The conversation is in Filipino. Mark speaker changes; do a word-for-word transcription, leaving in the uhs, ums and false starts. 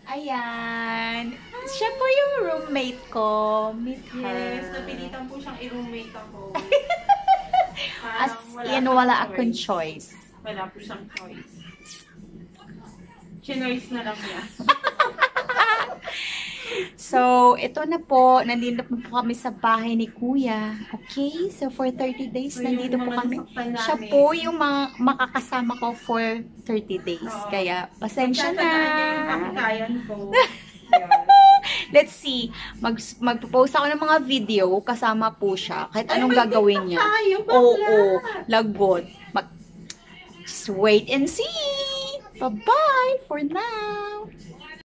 Speaker 1: Ayan. Siya po yung roommate ko. Meet her.
Speaker 2: Yes, napilitan po siyang i-roommate ako.
Speaker 1: As in, wala akong choice.
Speaker 2: Wala po siyang choice. Chinoise na lang niya.
Speaker 1: So, ito na po. Nandito po kami sa bahay ni Kuya. Okay? So, for thirty days,
Speaker 2: So,
Speaker 1: nandito
Speaker 2: yung
Speaker 1: po kami.
Speaker 2: naman
Speaker 1: Siya
Speaker 2: namin.
Speaker 1: po yung ma makakasama ko for thirty days.
Speaker 2: Oo.
Speaker 1: Kaya, pasensya na.
Speaker 2: Pagkatandaan niya yung kapikayan ko.
Speaker 1: Let's see. Mag Magpo-post ako ng mga video. Kasama po siya. Kahit anong
Speaker 2: Ay,
Speaker 1: gagawin niya.
Speaker 2: tayo,
Speaker 1: Oo.
Speaker 2: bakla.
Speaker 1: Lagot. Mag Just wait and see. Bye-bye for now.